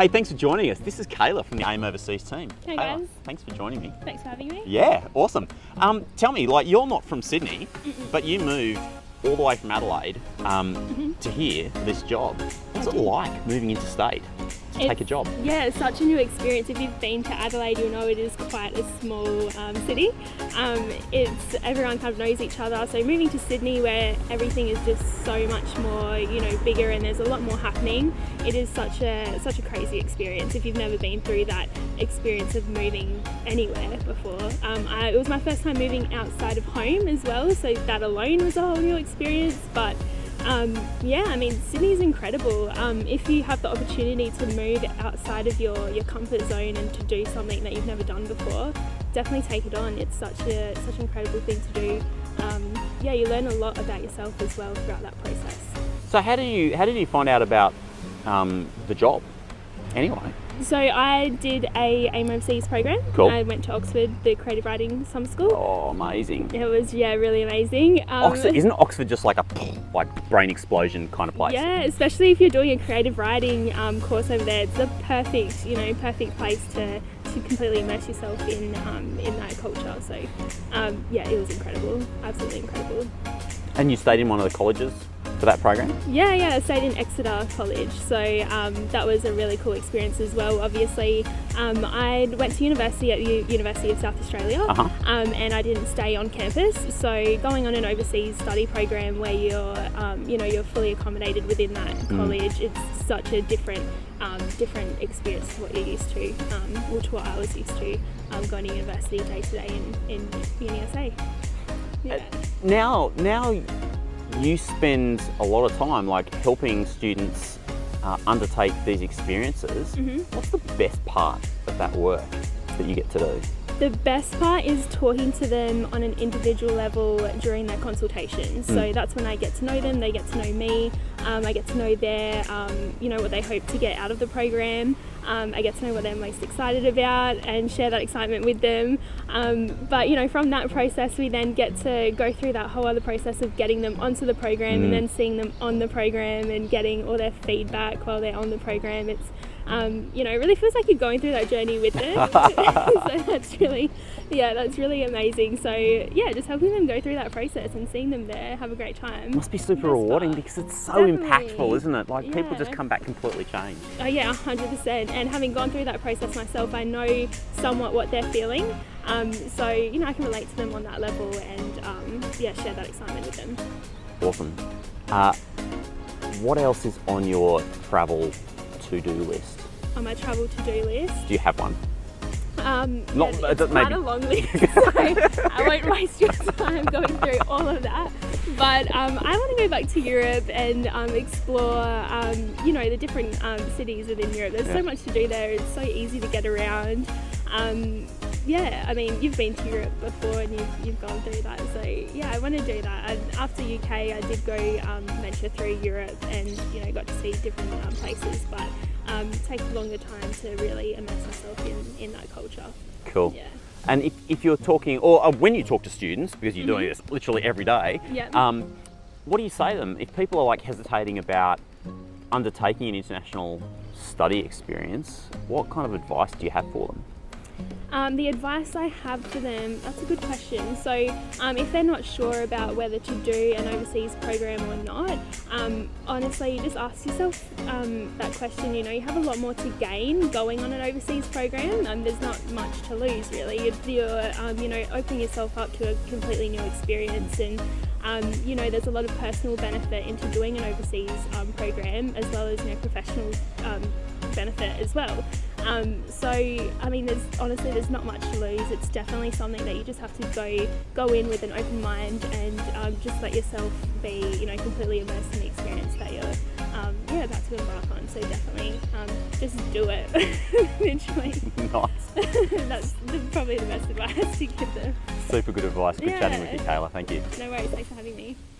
Hey, thanks for joining us. This is Kayla from the AIM Overseas team. Hey Kayla, guys. thanks for joining me. Thanks for having me. Yeah, awesome. Tell me, like, you're not from Sydney, but you moved all the way from Adelaide to here for this job. What's it like moving interstate to take a job? Yeah, it's such a new experience. If you've been to Adelaide, you'll know it is quite a small city. Everyone kind of knows each other. So moving to Sydney, where everything is just so much more, bigger, and there's a lot more happening, it is such a crazy experience. If you've never been through that experience of moving anywhere before, it was my first time moving outside of home as well. So that alone was a whole new experience. But yeah, I mean, Sydney's incredible. If you have the opportunity to move outside of your comfort zone and to do something that you've never done before, definitely take it on. It's such an incredible thing to do. Yeah, you learn a lot about yourself as well throughout that process. So how did you find out about the job anyway? So I did a AIM Overseas program. Cool. I went to Oxford, the creative writing summer school. Oh, amazing. It was, yeah, really amazing. Isn't Oxford just like a brain explosion kind of place? Yeah, especially if you're doing a creative writing course over there. It's the perfect place to completely immerse yourself in that culture. So yeah, it was incredible, absolutely incredible. And you stayed in one of the colleges for that program? Yeah, I stayed in Exeter College, so that was a really cool experience as well. Obviously, I went to university at the University of South Australia, and I didn't stay on campus. So going on an overseas study program where you're fully accommodated within that college, it's such a different experience to what you're used to, or to what I was used to going to university day to day in USA. Yeah. Now you spend a lot of time helping students undertake these experiences. What's the best part of that work that you get to do? The best part is talking to them on an individual level during their consultations. So that's when I get to know them, they get to know me, I get to know their, what they hope to get out of the program. I get to know what they're most excited about and share that excitement with them. But from that process, we then get to go through that whole other process of getting them onto the program and then seeing them on the program and getting all their feedback while they're on the program. It's it really feels like you're going through that journey with them. So that's really amazing. So yeah, just helping them go through that process and seeing them there have a great time. It must be super rewarding because it's so impactful, isn't it? People just come back completely changed. Oh yeah, 100%. And having gone through that process myself, I know somewhat what they're feeling. So I can relate to them on that level and share that excitement with them. Awesome. What else is on your travel to-do list? On my travel to-do list? Do you have one? It's quite a long list, so I won't waste your time going through all of that. But I want to go back to Europe and explore, the different cities within Europe. There's so much to do there. It's so easy to get around. Yeah, I mean, you've been to Europe before and you've gone through that, so yeah, I want to do that. And after UK, I did go venture through Europe and got to see different places, but take a longer time to really immerse myself in that culture. Cool. Yeah. And if you're talking, or when you talk to students, because you're doing this literally every day, what do you say to them if people are hesitating about undertaking an international study experience? What kind of advice do you have for them? The advice I have for them, that's a good question. So if they're not sure about whether to do an overseas program or not, honestly, just ask yourself that question. You have a lot more to gain going on an overseas program. There's not much to lose really. You're opening yourself up to a completely new experience, and there's a lot of personal benefit into doing an overseas program, as well as professional benefit as well. So I mean, there's not much to lose. It's definitely something that you just have to go in with an open mind and just let yourself be completely immersed in the experience that you're about to embark on. So definitely just do it. Literally. Nice. That's probably the best advice to give them. Super good advice. Good chatting with you, Kayla. Thank you. No worries. Thanks for having me.